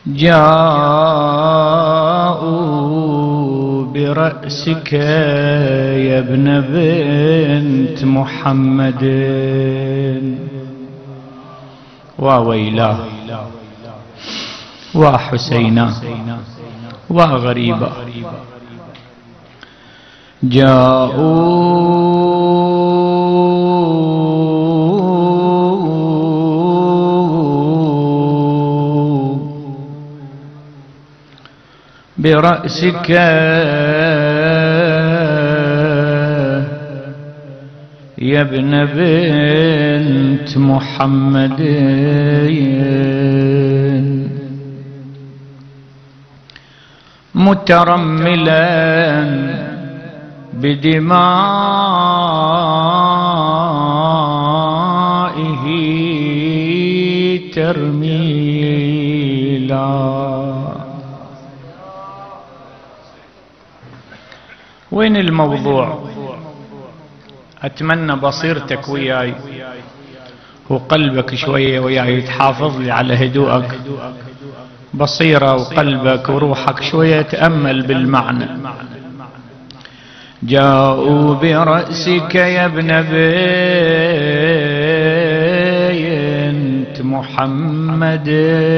جاءوا برأسك يا ابن بنت محمد. وويلاه وحسينا وغريبا. جاءوا برأسك يا ابن بنت محمد مترملا بدمائه ترميلا. وين الموضوع؟ أتمنى بصيرتك وياي وقلبك شوية وياي تحافظ لي على هدوءك، بصيرة وقلبك وروحك شوية تأمل بالمعنى. جاءوا برأسك يا ابن بنت محمد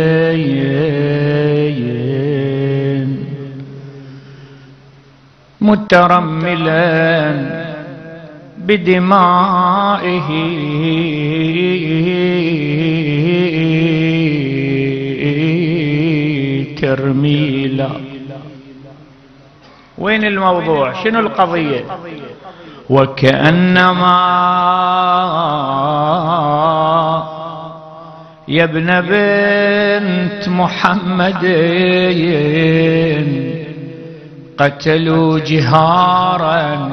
مترملا بدمائه ترميلا. وين الموضوع؟ شنو القضية؟ وكأنما يا ابن بنت محمد قتلوا جهارا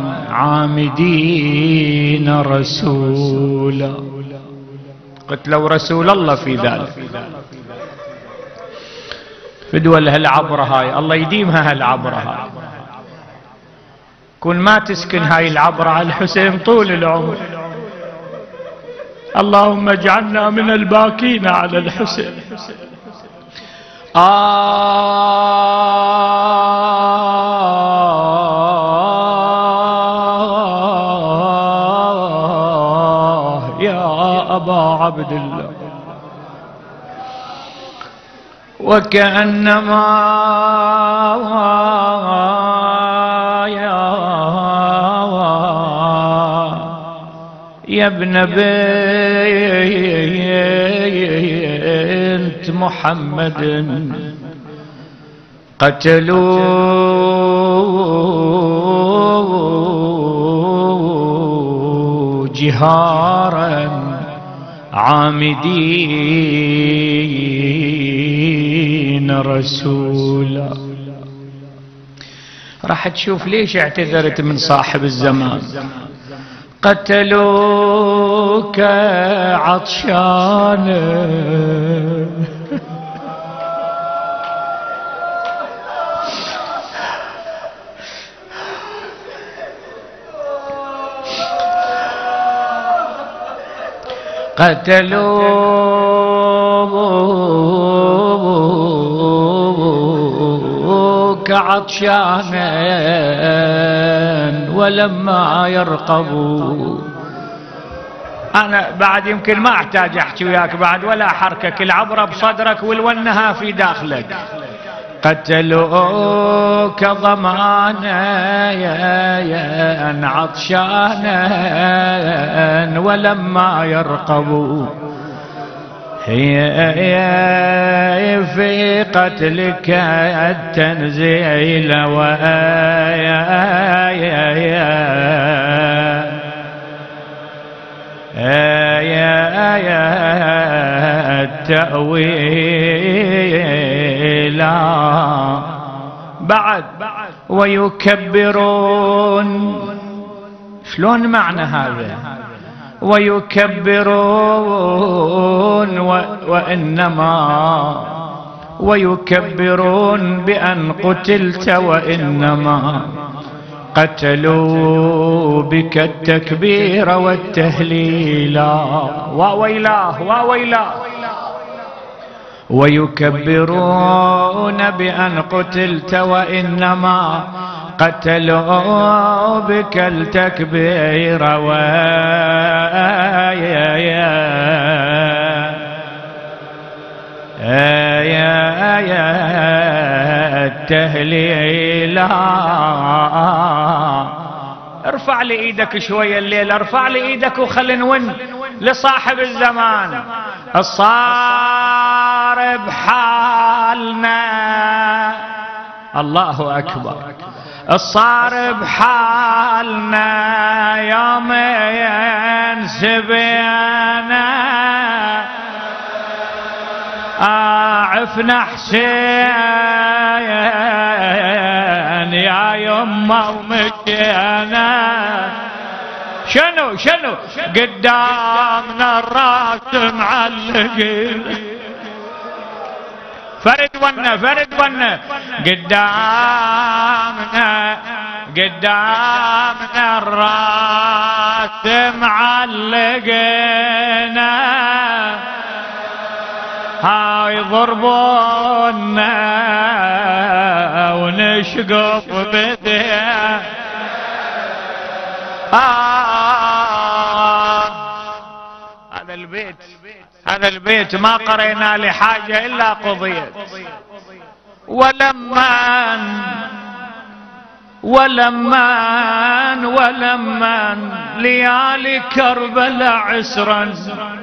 عامدين رسولا. قتلوا رسول الله في ذلك. فدول هالعبرة هاي الله يديمها هالعبرة هاي. كن ما تسكن هاي العبرة على الحسين طول العمر. اللهم اجعلنا من الباكين على الحسين. يا أبا عبد الله. وكأنما يا ابن بنت محمد قتلوا جهارا عامدين رسولا. راح تشوف ليش اعتذرت من صاحب الزمان. قتلوك عطشانا قتلوك عطشانا ولما يرقبوا. أنا بعد يمكن ما أحتاج أحكي وياك بعد ولا أحركك، العبرة بصدرك والونها في داخلك. قتلوك ظمانا يا عطشانا ولما يرقبوا. هي في قتلك التنزيل التأويل بعد ويكبرون. شلون معنى هذا؟ ويكبرون ويكبرون بأن قتلت وإنما قتلوا بك التكبير والتهليل. وويلاه وويلاه ويكبرون بأن قتلت وإنما قتلوا بك التكبير التهليلا. ارفع لي ايدك شوية الليل، ارفع لي ايدك وخل نون لصاحب الزمان الصار بحالنا. الله أكبر. الصار بحالنا يومين سبينا عفنا حسين يا يما ومشينا. شنو قدامنا الراس معلقين. فرد ونا قدامنا الراس معلقنا هاي ضربونا ونشقف بديه. هذا البيت ما قرينا لحاجة إلا قضيت. ولما ليالي كربلاء عسرا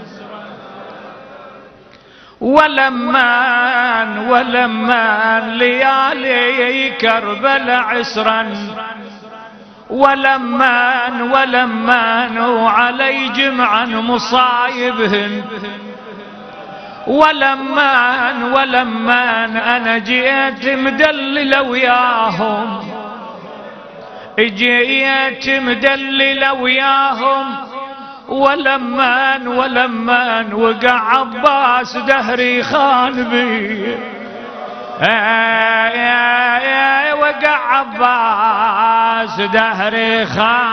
ولما ليالي كربلاء عسرا ولما وعلي جمعا مصايبهن ولما أنا جيت مدلل وياهم ولما وقع عباس دهري خان بي وقع عباس دهري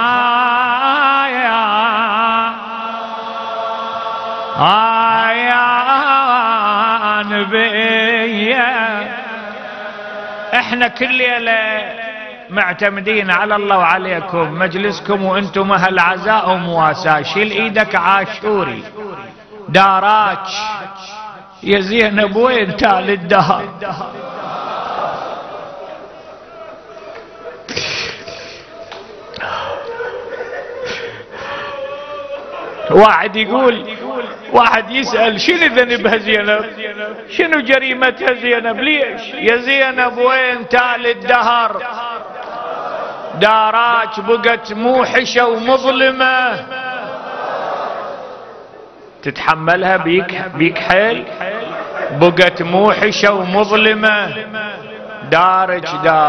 خان بي. احنا كل ليلة معتمدين على الله وعليكم مجلسكم وانتم اهل عزاء ومواساة. شيل ايدك عاشوري داراج يا زينب وين تال الدهر. واحد يسأل شنو ذنبها زينب، شنو جريمتها زينب، ليش يا زينب وين تال الدهر. داراج بقت موحشة ومظلمة تتحملها بيك حيل. بقت موحشة ومظلمة داراج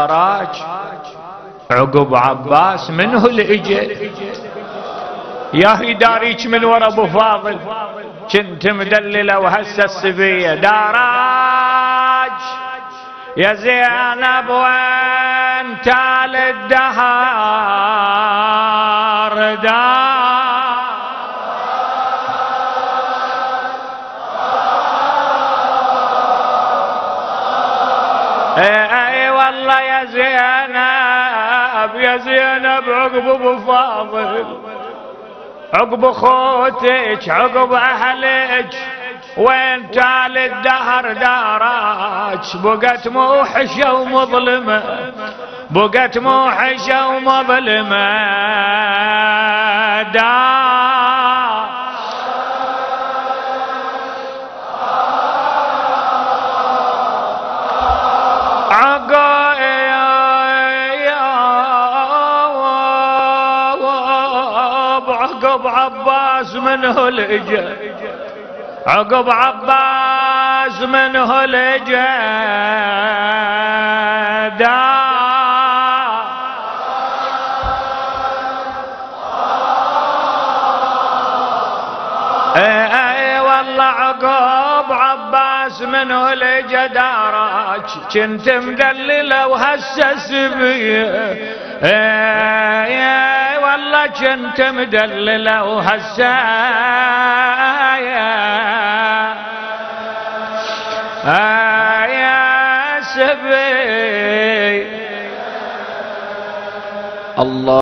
عقب عباس منه اللي ياهي داريك من ورا ابو فاضل كنت مدلله وهسه السبيه. داراج يا زينب وين تال الدهر اي والله يا زينب عقب ابو فاضل عقب اخوتك عقب اهلك وين تال الدهر. داراج بقت موحشة ومظلمة عقب عباس منه الإجا عقب عباس منه الإجا اي والله عقب عباس منه الإجا. داراج كنت مدلله وهسس بيه والله كنت مدلله وهسه يا سبي. الله